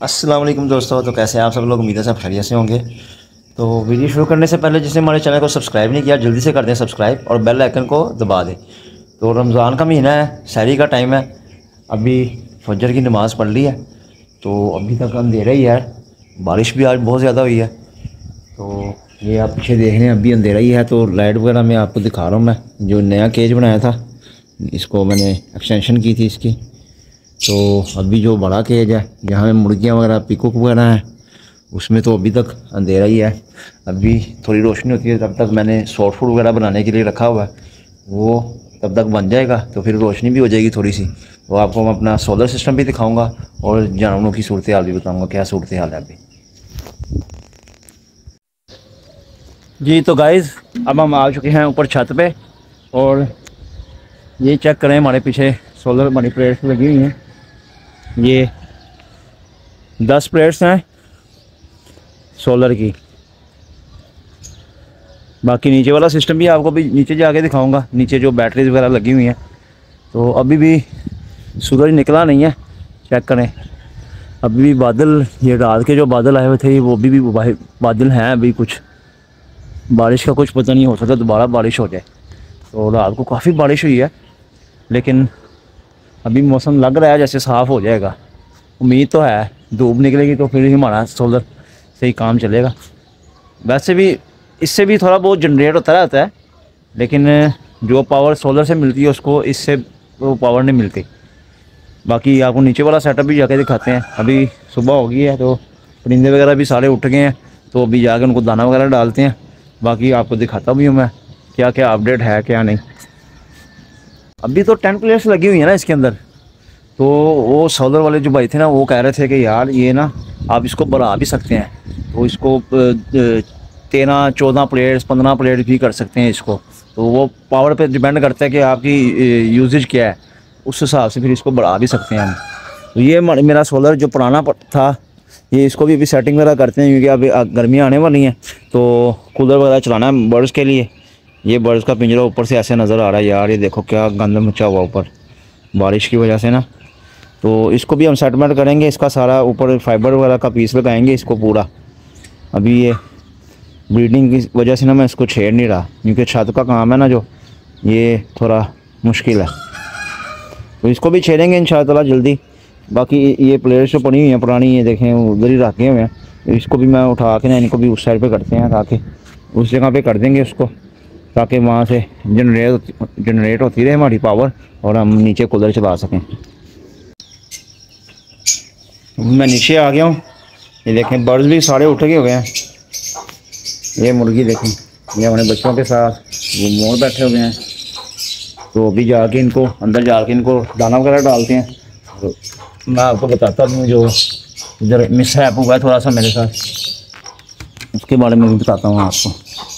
अस्सलाम वालेकुम दोस्तों। तो कैसे हैं आप सब लोग? उम्मीद है सब खैरियत से होंगे। तो वीडियो शुरू करने से पहले जिसने हमारे चैनल को सब्सक्राइब नहीं किया जल्दी से कर दें सब्सक्राइब और बेल आइकन को दबा दें। तो रमज़ान का महीना है, सहरी का टाइम है। अभी फजर की नमाज़ पढ़ ली है तो अभी तक अंधेरा ही है। बारिश भी आज बहुत ज़्यादा हुई है। तो ये आप पीछे देख रहे हैं, अभी अंधेरा ही है। तो लाइट वगैरह मैं आपको दिखा रहा हूँ। मैं जो नया केज बनाया था इसको मैंने एक्सटेंशन की थी इसकी। तो अभी जो बड़ा केज है जहाँ में मुर्गियाँ वगैरह पिकॉक वगैरह हैं उसमें तो अभी तक अंधेरा ही है। अभी थोड़ी रोशनी होती है तब तक मैंने सॉफ्ट फूड वगैरह बनाने के लिए रखा हुआ है, वो तब तक बन जाएगा तो फिर रोशनी भी हो जाएगी थोड़ी सी। तो आपको मैं अपना सोलर सिस्टम भी दिखाऊंगा और जानवरों की सूरत हाल भी बताऊंगा क्या सूरत हाल है अभी। जी तो गाइज़ अब हम आ चुके हैं ऊपर छत पे और ये चेक करें हमारे पीछे सोलर मनी प्लेट्स लगी हुई हैं। ये 10 प्लेट्स हैं सोलर की। बाकी नीचे वाला सिस्टम भी आपको भी नीचे जाके दिखाऊंगा, नीचे जो बैटरीज वगैरह लगी हुई हैं। तो अभी भी सूरज निकला नहीं है, चेक करें। अभी भी बादल, ये रात के जो बादल आए हुए थे वो भी बादल हैं। अभी कुछ बारिश का कुछ पता नहीं, हो सकता दोबारा बारिश हो जाए। तो रात को काफ़ी बारिश हुई है लेकिन अभी मौसम लग रहा है जैसे साफ़ हो जाएगा। उम्मीद तो है, धूप निकलेगी तो फिर ही हमारा सोलर से ही काम चलेगा। वैसे भी इससे भी थोड़ा बहुत जनरेट होता रहता है लेकिन जो पावर सोलर से मिलती है उसको इससे वो पावर नहीं मिलती। बाकी आपको नीचे वाला सेटअप भी जाके दिखाते हैं। अभी सुबह हो गई है तो परिंदे वगैरह भी सारे उठ गए हैं, तो अभी जाके उनको दाना वगैरह डालते हैं। बाकी आपको दिखाता भी हूँ मैं क्या क्या अपडेट है क्या नहीं। अभी तो 10 प्लेयर्स लगी हुई है ना इसके अंदर। तो वो सोलर वाले जो भाई थे ना वो कह रहे थे कि यार ये ना आप इसको बढ़ा भी सकते हैं, तो इसको 13-14 प्लेयर्स 15 प्लेयर्स भी कर सकते हैं इसको। तो वो पावर पे डिपेंड करता है कि आपकी यूजेज क्या है, उस हिसाब से फिर इसको बढ़ा भी सकते हैं हम। तो ये मेरा सोलर जो पुराना था ये इसको भी अभी सेटिंग वगैरह करते हैं क्योंकि अभी गर्मियाँ आने वाली हैं तो कूलर वगैरह चलाना है बर्ड्स के लिए। ये बर्ड्स का पिंजरा ऊपर से ऐसे नज़र आ रहा है यार, ये देखो क्या गंद मचा हुआ ऊपर बारिश की वजह से ना। तो इसको भी हम सेटमेंट करेंगे, इसका सारा ऊपर फाइबर वगैरह का पीस लगाएंगे इसको पूरा। अभी ये ब्रीडिंग की वजह से ना मैं इसको छेड़ नहीं रहा क्योंकि छत का काम है ना जो, ये थोड़ा मुश्किल है। तो इसको भी छेड़ेंगे इंशाअल्लाह जल्दी। बाकी ये प्लेयर्स जो पड़ी हुई हैं पुरानी, ये देखें उधर ही रखे हुए हैं। इसको भी मैं उठा के ना इनको भी उस साइड पे करते हैं ताकि उस जगह पे कर देंगे उसको, ताकि वहाँ से जनरेट होती रहे हमारी पावर और हम नीचे कूलर चला सकें। मैं नीचे आ गया हूँ, ये देखें बर्ड्स भी सारे उठ गए हुए हैं। ये मुर्गी देखें, ये अपने बच्चों के साथ वो मोर बैठे हुए हैं। तो अभी जाके इनको अंदर जाके इनको दाना वगैरह डालते हैं। तो मैं आपको बताता हूँ जो इधर मिसहैप हुआ है थोड़ा सा मेरे साथ, उसके बारे में भी बताता हूँ आपको।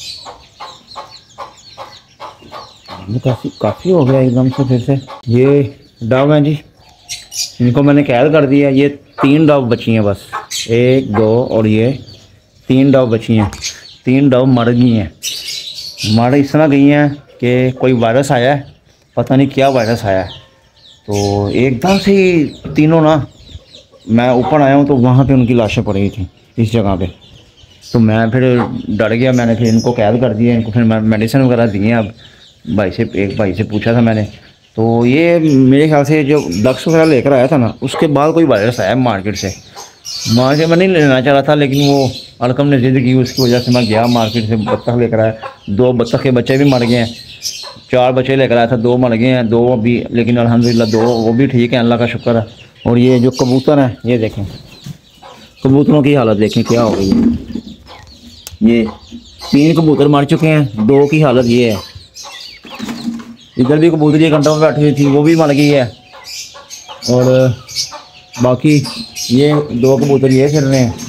ये काफ़ी हो गया एकदम से फिर से। ये डव हैं जी, इनको मैंने कैद कर दिया। ये 3 डव बची हैं बस, 1 2 और ये 3 डव बची हैं। 3 डव मर गई हैं। मर इस तरह गई हैं कि कोई वायरस आया है, पता नहीं क्या वायरस आया है। तो एकदम से तीनों ना, मैं ऊपर आया हूँ तो वहाँ पे उनकी लाशें पड़ी थी इस जगह पे। तो मैं फिर डर गया, मैंने फिर इनको कैद कर दिया। इनको फिर मैं मेडिसिन वगैरह दिए। अब एक भाई से पूछा था मैंने, तो ये मेरे ख्याल से जो डक्स वगैरह लेकर आया था ना उसके बाद कोई वायरस आया मार्केट से। मार्केट में नहीं लेना चाह रहा था लेकिन वो अड़कम ने जिद की, उसकी वजह से मैं गया मार्केट से, बत्तख लेकर आया। 2 बत्तख के बच्चे भी मर गए हैं। 4 बच्चे लेकर आया था, 2 मर गए हैं, 2 अभी, लेकिन अल्हम्दुलिल्लाह 2 वो भी ठीक है, अल्लाह का शुक्र है। और ये जो कबूतर हैं ये देखें, कबूतरों की हालत देखें क्या हो गई है। ये 3 कबूतर मर चुके हैं, 2 की हालत ये है। इधर भी कबूतर ये घंटों में बैठी हुई थी, वो भी मर गई है। और बाकी ये 2 कबूतर ये फिर रहे हैं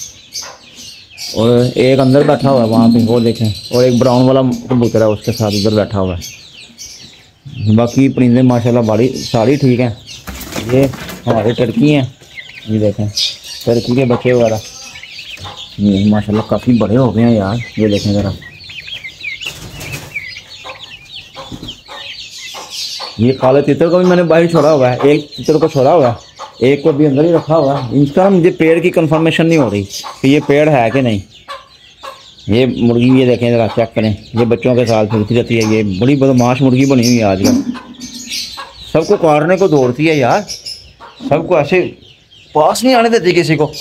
और एक अंदर बैठा हुआ है वहाँ पे, वो देखें। और एक ब्राउन वाला कबूतर है उसके साथ उधर बैठा हुआ है। बाकी परिंदे माशाल्लाह बड़ी सारी ठीक हैं। ये हमारे टर्की हैं, ये देखें टर्की के बच्चे वगैरह ये माशाल्लाह काफ़ी बड़े हो गए हैं यार। ये देखें ज़रा, ये काले तितर को भी मैंने बाहर छोड़ा हुआ है, एक तितर को छोड़ा हुआ है एक को भी अंदर ही रखा हुआ है। इनका मुझे पेड़ की कंफर्मेशन नहीं हो रही कि ये पेड़ है कि नहीं। ये मुर्गी ये देखें ज़रा, चेक करें, ये बच्चों के साथ फिरती रहती है। ये बड़ी बदमाश मुर्गी बनी हुई है आजकल, सबको काटने को दौड़ती है यार, सबको ऐसे पास नहीं आने देती किसी को।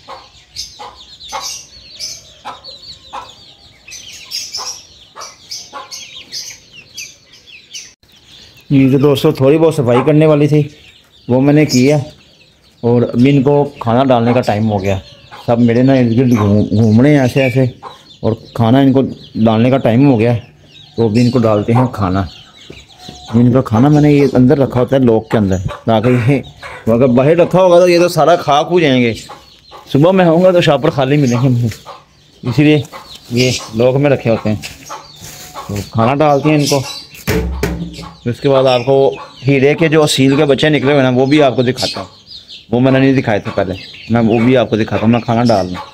ये जो दोस्तों थोड़ी बहुत सफाई करने वाली थी वो मैंने की है, और अभी इनको खाना डालने का टाइम हो गया। सब मेरे ना इर्द गिर्द घूम रहे हैं ऐसे ऐसे, और खाना इनको डालने का टाइम हो गया, तो अभी इनको डालते हैं खाना। इनका खाना मैंने ये अंदर रखा होता है लॉक के अंदर, ताकि ये अगर बाहर रखा होगा तो ये तो सारा खा खू जाएंगे। सुबह में आऊँगा तो शॉपर खाली मिलेंगे मुझे, इसीलिए ये लॉक में रखे होते हैं। तो खाना डालते हैं इनको, उसके बाद आपको हीरे के जो सील के बच्चे निकले हुए ना वो भी आपको दिखाता हूँ। वो मैंने नहीं दिखाए थे पहले, मैं वो भी आपको दिखाता हूँ। मैं खाना डाल दूँ,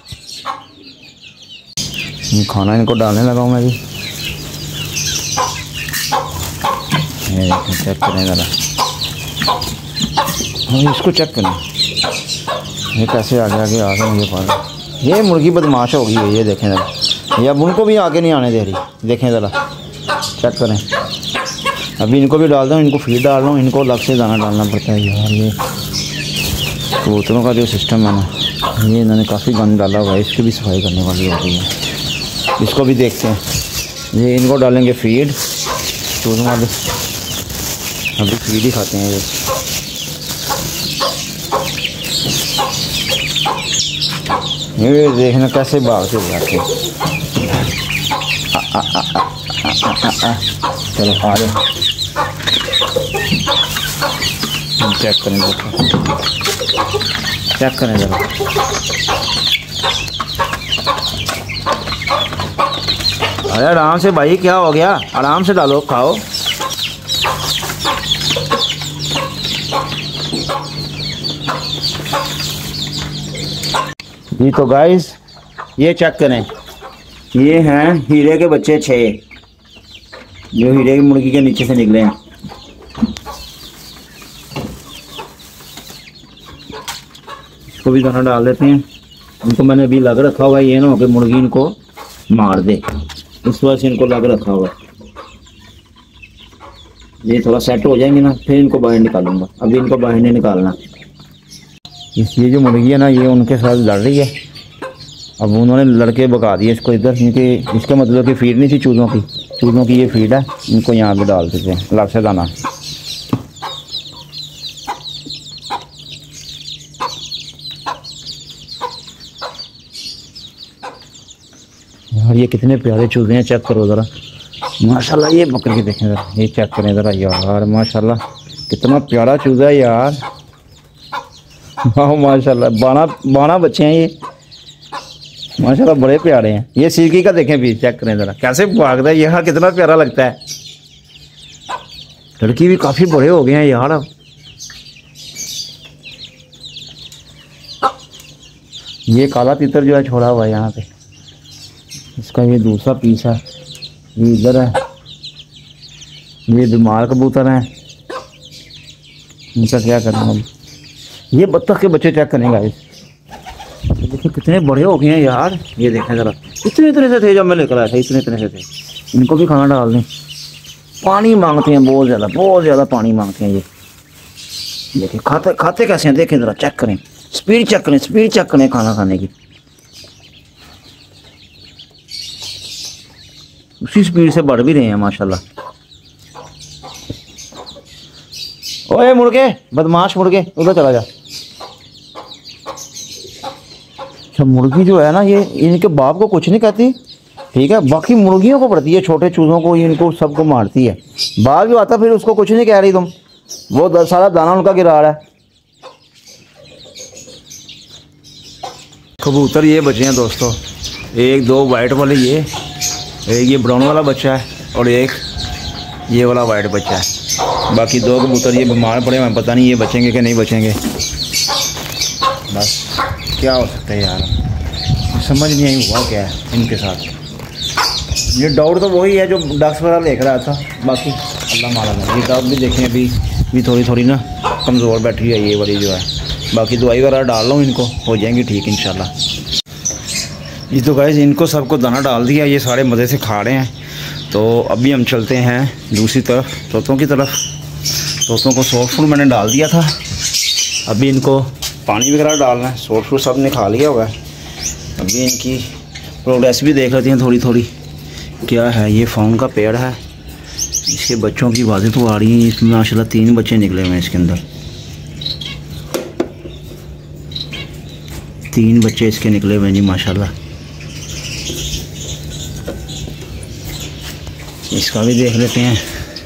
खाना इनको डालने लगा हूँ मैं भी। चेक करें ज़रा, इसको चेक करें, ये कैसे आगे आगे आ गए मुझे पता। ये मुर्गी बदमाश हो गई है, ये देखें ज़रा, ये अब उनको भी आगे नहीं आने दे रही। देखें ज़रा, चेक करें। अभी इनको भी डाल दूँ, इनको फीड डाल रहा हूँ, इनको अलग से दाना डालना पड़ता है यार। ये कबूतरों का जो सिस्टम है ना, ये इन्होंने काफ़ी गंद डाला हुआ है, इसकी भी सफाई करने वाली होती है। इसको भी देखते हैं, ये इनको डालेंगे फीड, चूज़ों वाले अभी फीड ही खाते हैं ये देखना कैसे भागते जाते हैं। चलो आ जाओ, चेक करें, चेक करें ज़रा। अरे आराम से भाई, क्या हो गया, आराम से डालो, खाओ। जी तो गाइस ये चेक करें, ये हैं हीरे के बच्चे 6 जो हीरे की मुर्गी के नीचे से निकले हैं। इसको भी दाना डाल देते हैं। इनको मैंने अभी लग रखा हुआ है, ये ना हो कि मुर्गी इनको मार दे, इस वजह से इनको लग रखा हुआ है। ये थोड़ा सेट हो जाएंगे ना, फिर इनको बाहर निकालूंगा, अभी इनको बाहर नहीं निकालना। ये जो मुर्गी है ना, ये उनके साथ लड़ रही है। अब उन्होंने लड़के भगा दिए इसको इधर, क्योंकि इसका मतलब कि फीड नहीं थी चूज़ों की ये फीड है। इनको यहाँ पे डाल देते हैं अलग से दाना। यार ये कितने प्यारे चूज़े हैं, चेक करो ज़रा, माशाल्लाह। ये बकरी देखें ज़रा, ये चेक करें ज़रा यार, माशाल्लाह कितना प्यारा चूज़ा है यार। वाह माशाल्लाह, 12 बच्चे हैं ये, माशाल्लाह बड़े प्यारे हैं। ये सिल्की का देखें भी, चेक करें ज़रा कैसे भागता है यार, कितना प्यारा लगता है। लड़की भी काफ़ी बड़े हो गए हैं यार अब। ये काला तीतर जो है छोड़ा हुआ है यहाँ पे, इसका ये दूसरा पीस है। ये इधर है, ये बीमार कबूतर हैं, इनका क्या करना है। ये बत्तख के बच्चे चेक करेंगे गाइस, देखिए कितने बड़े हो गए हैं यार। ये देखें ज़रा, इतने से थे जब मैं लेकर आया था, इतने से थे। इनको भी खाना डाल दें। पानी मांगते हैं बहुत ज़्यादा पानी मांगते हैं ये। देखिए खाते कैसे हैं, देखें ज़रा, चेक करें, स्पीड चेक करें खाना खाने की। उसी स्पीड से बढ़ भी रहे हैं माशाल्लाह। ओए मुर्गे, बदमाश मुर्गे, उधर चला जा। अच्छा मुर्गी जो है ना, ये इनके बाप को कुछ नहीं कहती, ठीक है, बाकी मुर्गियों को पड़ती है, छोटे चूज़ों को, इनको सबको मारती है। बाप जो आता फिर उसको कुछ नहीं कह रही तुम, वो सारा दाना उनका गिरा रहा है। कबूतर ये बचे हैं दोस्तों, 1-2 वाइट वाले, ये एक ये ब्राउन वाला बच्चा है, और एक ये वाला वाइट बच्चा है। बाकी 2 कबूतर ये बीमार पड़े हैं, पता नहीं ये बचेंगे कि नहीं बचेंगे। बस क्या हो सकता है यार, समझ नहीं आई हुआ क्या है इनके साथ। ये डाउट तो वही है जो डक्स वगैरह देख रहा था, बाकी अल्लाह मालूम है। ये डाउट भी देखें, अभी थोड़ी ना कमज़ोर बैठी है ये वाली जो है। बाकी दवाई वगैरह डाल लो, इनको हो जाएंगी ठीक इंशाल्लाह। जी तो गाइस इनको सबको दाना डाल दिया, ये सारे मज़े से खा रहे हैं। तो अभी हम चलते हैं दूसरी तरफ, तोतों की तरफ। तोतों को सॉफ्ट फूड मैंने डाल दिया था, अभी इनको पानी वगैरह डालना है। सॉफ्ट फूड सब ने खा लिया होगा। अभी इनकी प्रोग्रेस भी देख लेते हैं थोड़ी थोड़ी क्या है। ये फाउन का पेड़ है, इसके बच्चों की आवाज़ें तो आ रही हैं। इसमें माशाल्लाह 3 बच्चे निकले हुए हैं इसके अंदर, 3 बच्चे इसके निकले हुए हैं जी माशाल्लाह। इसका भी देख लेते हैं।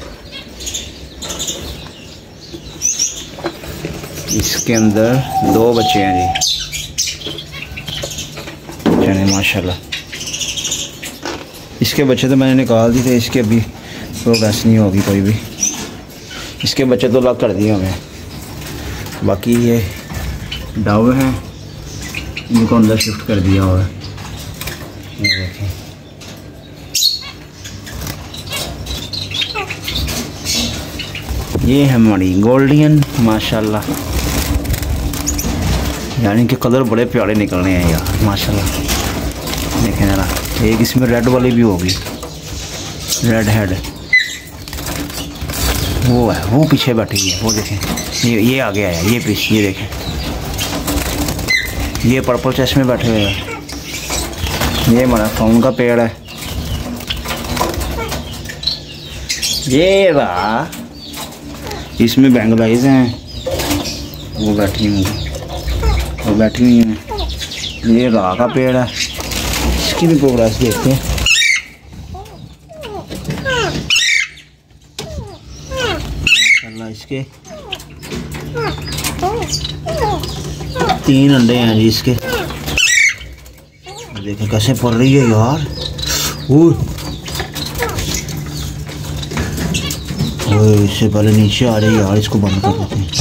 इसके अंदर 2 बच्चे हैं जी, चले माशाल्लाह। इसके बच्चे तो मैंने निकाल दिए थे, इसके अभी प्रोग्रेस नहीं होगी कोई भी। इसके बच्चे तो अलग कर दिए हमें। बाकी ये डाव हैं, इनको अंदर शिफ्ट कर दिया हुआ है। ये देखें, ये है हमारी गोल्डियन माशाल्लाह। यानी कि कलर बड़े प्यारे निकल रहे हैं यार माशाल्लाह। देखें जरा, एक इसमें रेड वाली भी होगी, रेड हेड वो है, वो पीछे बैठी हुई है। वो देखें, ये आ गया है, ये पीछे, ये देखें, ये पर्पल चेस्ट में बैठे हुए हैं। ये हमारा फाउन का पेड़ है। ये रहा, इसमें बेंगलाइज हैं, वो बैठी हुई हैं, वो बैठी हुई हैं। ये राह का पेड़ है, इसकी भी प्रोग्रेस देखते हैं। माशाल्लाह इसके 3 अंडे हैं जी इसके। देखें कैसे पड़ रही है यार। इससे पहले नीचे आ रही है यार, इसको बंद कर देते हैं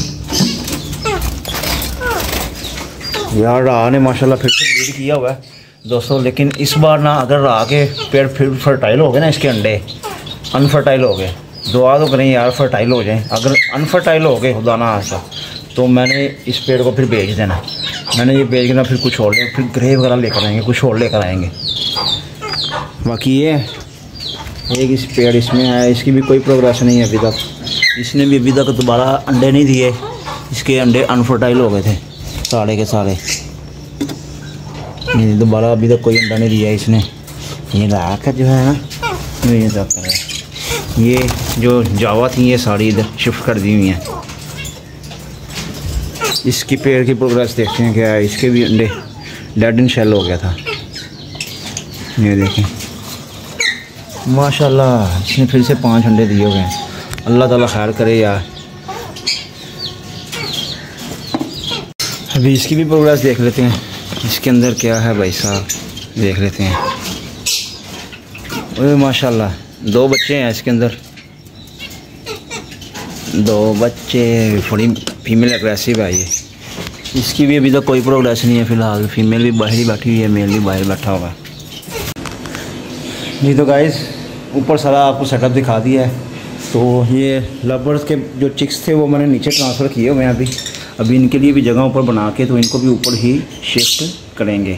यार। राह ने माशाल्लाह फिर से ब्रीड किया हुआ है दोस्तों। लेकिन इस बार ना, अगर राह के पेड़ फिर फर्टाइल हो गए ना, इसके अंडे अनफर्टाइल हो गए, दुआ तो करें यार फर्टाइल हो जाए। अगर अनफर्टाइल हो गए खुदा ना ऐसा, तो मैंने इस पेड़ को फिर बेच देना। मैंने ये बेच देना, फिर कुछ और ले, फिर ग्रे वगैरह लेकर आएंगे, कुछ और लेकर आएंगे। बाकी ये एक इस पेड़ इसमें है, इसकी भी कोई प्रोग्रेस नहीं है अभी तक। इसने भी अभी तक दोबारा अंडे नहीं दिए, इसके अंडे अनफर्टाइल हो गए थे सारे के सारे। दोबारा अभी तक कोई अंडा नहीं दिया इसने। ये राख जो है ना, ये क्या कर रहा है। ये जो जावा थी ये सारी इधर शिफ्ट कर दी हुई हैं। इसकी पेड़ की प्रोग्रेस देखते हैं क्या है। इसके भी अंडे डेड इन शेल हो गया था, ये देखें माशाल्लाह। इसने फिर से 5 अंडे दिए हुए हैं। अल्लाह ताला खैर करे यार। अभी इसकी भी प्रोग्रेस देख लेते हैं, इसके अंदर क्या है भाई साहब, देख लेते हैं। ओए माशाल्लाह 2 बच्चे हैं इसके अंदर, 2 बच्चे। थोड़ी फीमेल एग्रेसिव है ये। इसकी भी अभी तक कोई प्रोग्रेस नहीं है फ़िलहाल। फीमेल भी बाहर ही बैठी हुई है, मेल भी बाहर बैठा हुआ है। जी तो गाइस ऊपर सारा आपको सेटअप दिखा दिया है। तो ये लवर्स के जो चिक्स थे वो मैंने नीचे ट्रांसफ़र किए हुए हैं। अभी इनके लिए भी जगह ऊपर बना के, तो इनको भी ऊपर ही शिफ्ट करेंगे।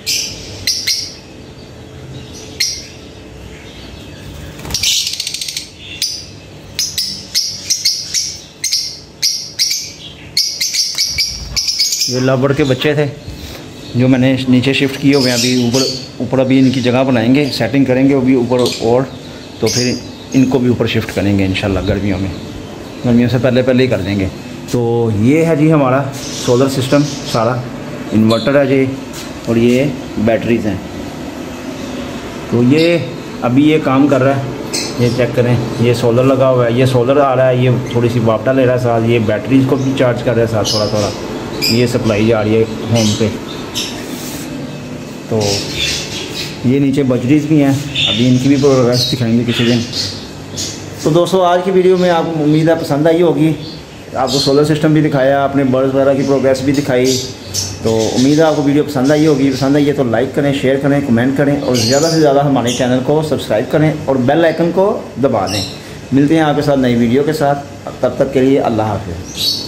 ये लवर के बच्चे थे जो मैंने नीचे शिफ्ट किए हुए हैं। अभी ऊपर अभी इनकी जगह बनाएंगे, सेटिंग करेंगे वो भी ऊपर, और तो फिर इनको भी ऊपर शिफ्ट करेंगे इंशाल्लाह। गर्मियों से पहले ही कर देंगे। तो ये है जी हमारा सोलर सिस्टम सारा। इन्वर्टर है जी, और ये बैटरीज़ हैं। तो ये अभी ये काम कर रहा है, ये चेक करें। ये सोलर लगा हुआ है, ये सोलर आ रहा है, ये थोड़ी सी वापटा ले रहा है साथ। ये बैटरीज़ को भी चार्ज कर रहा है साथ थोड़ा। ये सप्लाई जा रही है होम पे। तो ये नीचे बजरीज भी हैं, अभी इनकी भी प्रोग्रेस दिखाएंगे किसी दिन। तो दोस्तों आज की वीडियो में आपको उम्मीद है पसंद आई होगी। आपको सोलर सिस्टम भी दिखाया, आपने बर्ड्स वगैरह की प्रोग्रेस भी दिखाई। तो उम्मीद है आपको वीडियो पसंद आई होगी। पसंद आई है तो लाइक करें, शेयर करें, कमेंट करें, और ज़्यादा से ज़्यादा हमारे चैनल को सब्सक्राइब करें और बेल आइकन को दबा दें। मिलते हैं आपके साथ नई वीडियो के साथ, तब तक के लिए अल्लाह हाफ़िज़।